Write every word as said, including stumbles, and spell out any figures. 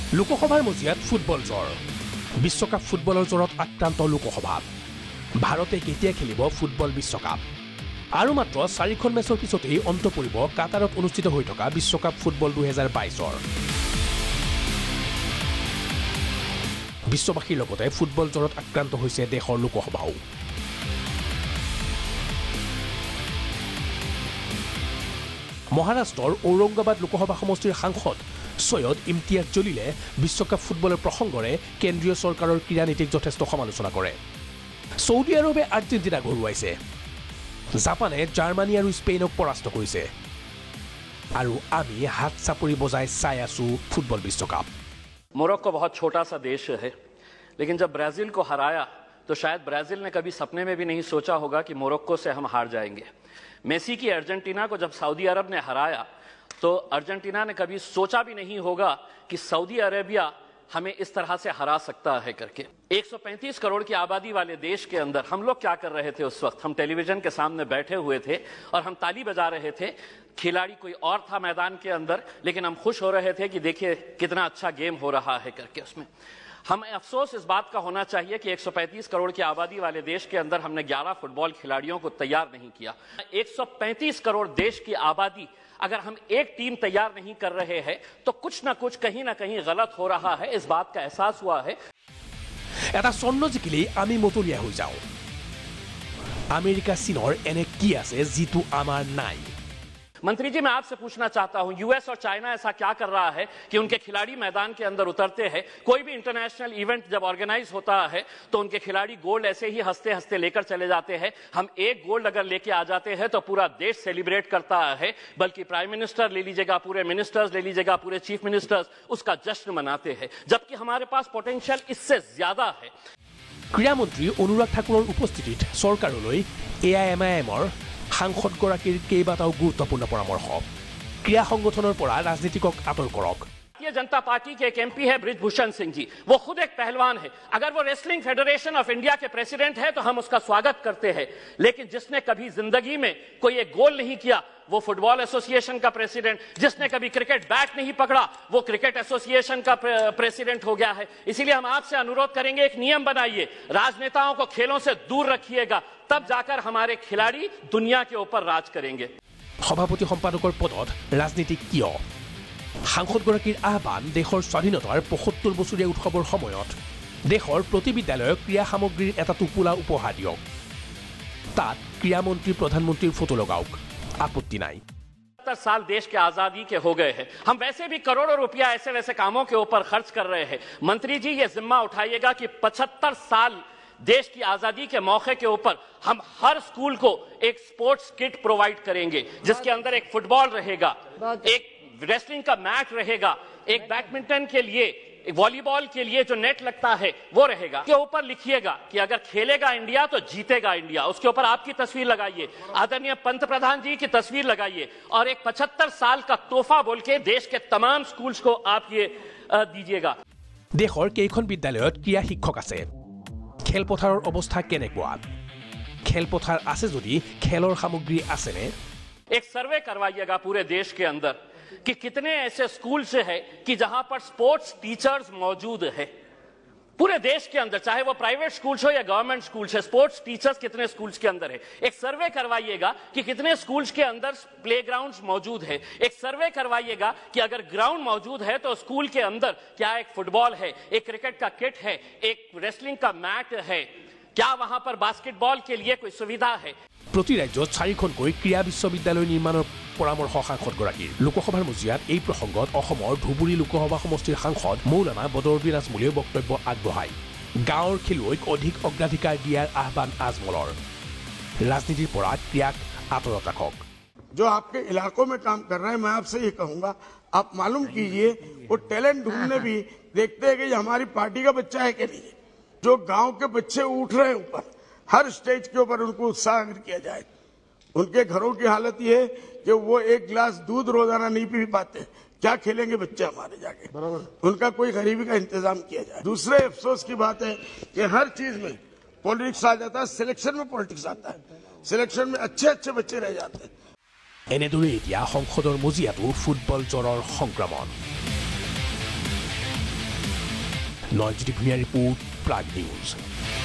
লোকসভাৰ মজিয়াত ফুটবল জ্বৰ বিশ্বকাপ ফুটবলৰ জ্বৰত আক্ৰান্ত লোকসভা ভাৰতে কেতিয়া খেলিব ফুটবল বিশ্বকাপ আৰু মাত্ৰ চাৰিখন মেচৰ পিছতেই অন্ত পৰিব কাটাৰত অনুষ্ঠিত হৈ থকা বিশ্বকাপ ফুটবল দুই হাজাৰ বাইছৰ বিশ্ববাসীৰ লগতে ফুটবল জ্বৰত আক্ৰান্ত হৈছে দেশৰ লোকসভাও মহাৰাষ্ট্ৰৰ ঔৰংগাবাদ লোকসভা সমষ্টিৰ সাংসদ সৈয়দ ইমতিয়াজ জলিলে বিশ্বকাপ ফুটবলৰ প্ৰসংগৰে কেন্দ্ৰীয় চৰকাৰৰ ক্ৰীড়া নীতিক যথেষ্ট সমালোচনা কৰে সৌদি আৰবে আৰ্জেণ্টিনা ঘৰুৱাইছে জাপানে জাৰ্মানী আৰু স্পেইনক পৰাস্ত কৰিছে আৰু আমি হাত চাপৰি বজাই চাই আছো ফুটবল বিশ্বকাপ मोरक्को बहुत छोटा सा देश है लेकिन जब ब्राजील को हराया तो शायद ब्राजील ने कभी सपने में भी नहीं सोचा होगा कि मोरक्को से हम हार जाएंगे मेसी की अर्जेंटीना को जब सऊदी अरब ने हराया तो अर्जेंटीना ने कभी सोचा भी नहीं होगा कि सऊदी अरेबिया हमें इस तरह से हरा सकता है करके एक सौ पैंतीस करोड़ की आबादी वाले देश के अंदर हम लोग क्या कर रहे थे उस वक्त हम टेलीविजन के सामने बैठे हुए थे और हम ताली बजा रहे थे खिलाड़ी कोई और था मैदान के अंदर लेकिन हम खुश हो रहे थे कि देखिए कितना अच्छा गेम हो रहा है करके उसमें हमें अफसोस इस बात का होना चाहिए कि एक सौ पैंतीस करोड़ की आबादी वाले देश के अंदर हमने ग्यारह फुटबॉल खिलाड़ियों को तैयार नहीं किया एक सौ पैंतीस करोड़ देश की आबादी अगर हम एक टीम तैयार नहीं कर रहे हैं तो कुछ ना कुछ कहीं ना कहीं गलत हो रहा है इस बात का एहसास हुआ है এটা স্বৰ্ণ জিকিলেই আমি মতলীয়া হৈ যাওঁ আমেৰিকা চীনৰ এনে কি আছে যিটো আমাৰ নাই मंत्री जी मैं आपसे पूछना चाहता हूं यूएस और चाइना ऐसा क्या कर रहा है कि उनके खिलाड़ी मैदान के अंदर उतरते हैं कोई भी इंटरनेशनल इवेंट जब ऑर्गेनाइज होता है तो उनके खिलाड़ी गोल्ड ऐसे ही हंसते हंसते लेकर चले जाते हैं हम एक गोल्ड अगर लेके आ जाते हैं तो पूरा देश सेलिब्रेट करता है बल्कि प्राइम मिनिस्टर ले लीजिएगा पूरे मिनिस्टर्स ले लीजिएगा पूरे चीफ मिनिस्टर्स उसका जश्न मनाते हैं जबकि हमारे पास पोटेंशियल इससे ज्यादा है ক্ৰীড়ামন্ত্ৰী অনুৰাগ ঠাকুৰৰ উপস্থিতিত চৰকাৰলৈ এআইএমআইএমৰ সাংসদগৰাকীৰ কেইবাটাও গুৰুত্বপূৰ্ণ পৰামৰ্শ ক্ৰীড়া সংগঠনৰ পৰা ৰাজনীতিকক আঁতৰ কৰক भारतीय जनता पार्टी के एक एमपी है बृजभूषण सिंह जी वो खुद एक पहलवान है अगर वो रेसलिंग फेडरेशन ऑफ इंडिया के प्रेसिडेंट है तो हम उसका स्वागत करते हैं लेकिन जिसने कभी जिंदगी में कोई एक गोल नहीं किया वो फुटबॉल एसोसिएशन का प्रेसिडेंट जिसने कभी क्रिकेट बैट नहीं पकड़ा वो क्रिकेट एसोसिएशन का प्रेसिडेंट हो गया है इसीलिए हम आपसे अनुरोध करेंगे एक नियम बनाइए राजनेताओं को खेलों से दूर रखिएगा तब जाकर हमारे खिलाड़ी दुनिया के ऊपर राज करेंगे সভাপতি সম্পাদকৰ পদত ৰাজনীতি কিয় সাংসদগৰাকীৰ আহ্বান দেশৰ স্বাধীনতাৰ পঁয়সত্তৰ বছৰীয়া উৎসৱৰ সময়ত দেশৰ প্ৰতি বিদ্যালয়ক ক্ৰীড়া সামগ্ৰীৰ এটা টোপোলা উপহাৰ দিয়ক তাত ক্ৰীড়ামন্ত্ৰী প্ৰধানমন্ত্ৰীৰ ফটো লগাওক आपत्ति नहीं सत्तर साल देश के आजादी के हो गए हैं हम वैसे भी करोड़ों रुपया ऐसे वैसे कामों के ऊपर खर्च कर रहे हैं मंत्री जी ये जिम्मा उठाइएगा कि पचहत्तर साल देश की आजादी के मौके के ऊपर हम हर स्कूल को एक स्पोर्ट्स किट प्रोवाइड करेंगे जिसके अंदर एक फुटबॉल रहेगा एक रेसलिंग का मैट रहेगा एक बैडमिंटन के लिए वॉलीबॉल के लिए जो नेट लगता है वो रहेगा के ऊपर लिखिएगा कि अगर खेलेगा इंडिया तो जीतेगा इंडिया उसके ऊपर आपकी तस्वीर लगाइए आदरणीय पंत प्रधान जी की तस्वीर लगाइए और एक पचहत्तर साल का तोहफा बोल के देश के तमाम स्कूल्स को आप ये दीजिएगा देशर केइखन विद्यालयत क्रीड़ा शिक्षक আছে খেলপথাৰৰ অৱস্থা কেনেকুৱা খেলপথাৰ আছে যদি খেলৰ সামগ্ৰী আছে নে एक सर्वे करवाइएगा पूरे देश के अंदर कि कितने ऐसे स्कूल से है कि जहां पर स्पोर्ट्स टीचर्स मौजूद है पूरे देश के अंदर चाहे वो प्राइवेट स्कूल्स हो या गवर्नमेंट स्कूल्स है स्पोर्ट्स टीचर्स कितने स्कूल्स के अंदर है एक सर्वे करवाइएगा कि कितने स्कूल्स के अंदर प्लेग्राउंड्स मौजूद है एक सर्वे करवाइएगा कि अगर ग्राउंड मौजूद है तो स्कूल के अंदर क्या एक फुटबॉल है एक क्रिकेट का किट है एक रेसलिंग का मैट है क्या वहां पर बास्केटबॉल के लिए कोई सुविधा है प्रति राज्यत चारिखनকৈ ক্ৰীড়া বিশ্ববিদ্যালয় নিৰ্মাণৰ পৰামৰ্শ সাংসদগৰাকীৰ লোকসভাৰ মজিয়াত এই প্ৰসংগত অসমৰ ধুবুৰী লোকসভা সমষ্টিৰ সাংসদ মৌলানা বদৰুদ্দিন আজমলীয়ে বক্তব্য আগবঢ়ায় গাঁৱৰ খেলুৱৈক অধিক অগ্ৰাধিকাৰ দিয়াৰ আহ্বান আজমলৰ ৰাজনীতিৰ পৰা ক্ৰীড়াক আঁতৰত ৰাখক जो आपके इलाकों में काम कर रहे हैं मैं आपसे ये कहूंगा आप मालूम कीजिए वो टैलेंट ढूंढने भी देखते हैं कि हमारी पार्टी का बच्चा है कि नहीं जो गांव के बच्चे उठ रहे हैं ऊपर हर स्टेज के ऊपर उनको उत्साह किया जाए उनके घरों की हालत ये है कि वो एक गिलास दूध रोजाना नहीं पी पाते क्या खेलेंगे बच्चे हमारे जाके उनका कोई गरीबी का इंतजाम किया जाए दूसरे अफसोस की बात है कि हर चीज में पॉलिटिक्स आ जाता है सिलेक्शन में पॉलिटिक्स आता है सिलेक्शन में अच्छे अच्छे बच्चे रह जाते हैं এনেদৰে এতিয়া সংসদৰ মজিয়াটো ফুটবল জ্বৰৰ সংক্ৰমণ নয়নজ্যোতি ভূঞাৰ ৰিপৰ্ট প্ৰাগ নিউজ।